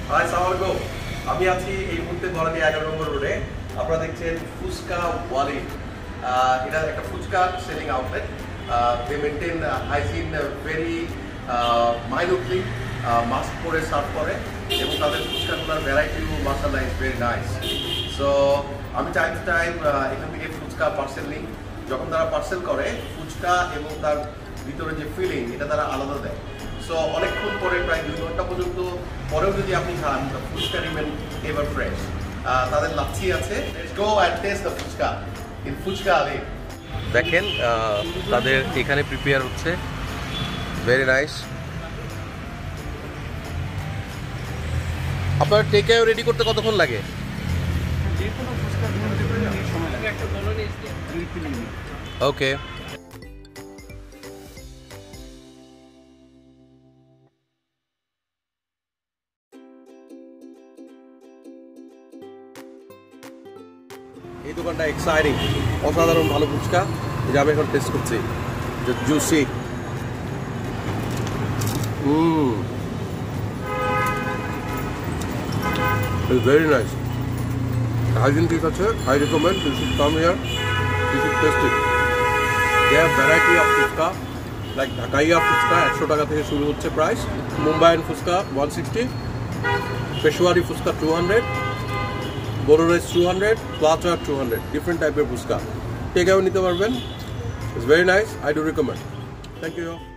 High সালামালাইকুম। আমি আছি এই মুহূর্তে বরানি 11 নম্বর রোডে। আপনারা দেখছেন ফুচকা ওয়ালি। এটা একটা fuchka selling outlet. They maintain hygiene very minutely, mask পরে সার্ভ করে এবং তাদের ফুচকাগুলোর ভ্যারাইটিও মাশাআল্লাহ ইজ ভেরি নাইস। সো আমি টাইম টু টাইম এখান থেকে ফুচকা পার্সেল নিই। যখন তারা পার্সেল করে ফুচকা এবং তার ভিতরে যে ফিলিং এটা তারা আলাদা দেয়। সো অনেকক্ষণ পরে প্রায় 2 ঘন্টা পর্যন্ত পরেও যদি আপনি খান ফুচকা রিমেন এভার ফ্রেশ। তাদের লাচ্ছি আছে। Let's go and taste the fuchka in fuchka আলি। দেখেন তাদের এখানে প্রিপেয়ার হচ্ছে, ভেরি নাইস। আপনার টেক আউট রেডি করতে কতক্ষণ লাগে? ওকে। এই দোকানটা এক্সাইটিং, অসাধারণ ভালো ফুচকা, যা আমি এখন টেস্ট করছি। Juicy, it's very nice. Hygiene ঠিক আছে। I recommend you should come here, you should taste it. They have variety of fuchka, like ঢাকাইয়া ফুচকা 100 টাকা থেকে শুরু হচ্ছে প্রাইস, মুম্বাইয়ান ফুচকা 160, পেশোয়ারি ফুচকা 200, বড় রাইস 200, প্লাচা 200, ডিফারেন্ট টাইপের ফুচকা টেক আউট নিতে পারবেন। It's very nice, I do recommend. Thank you.